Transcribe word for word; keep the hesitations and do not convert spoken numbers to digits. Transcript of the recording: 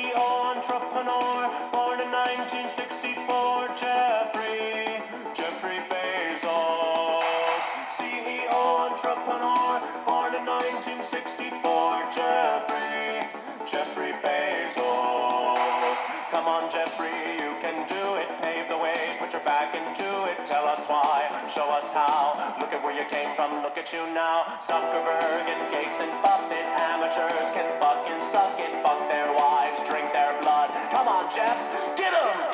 E O entrepreneur, born in nineteen sixty-four, Jeffrey, Jeffrey Bezos. C E O entrepreneur, born in nineteen sixty-four, Jeffrey, Jeffrey Bezos. Come on, Jeffrey, you can do it. Pave the way, put your back into it. Tell us why, show us how. Look at where you came from, look at you now. Zuckerberg and Gates and Buffett, amateurs can fucking suck it. Fuck their wives, drink their blood. Come on, Jeff, get 'em!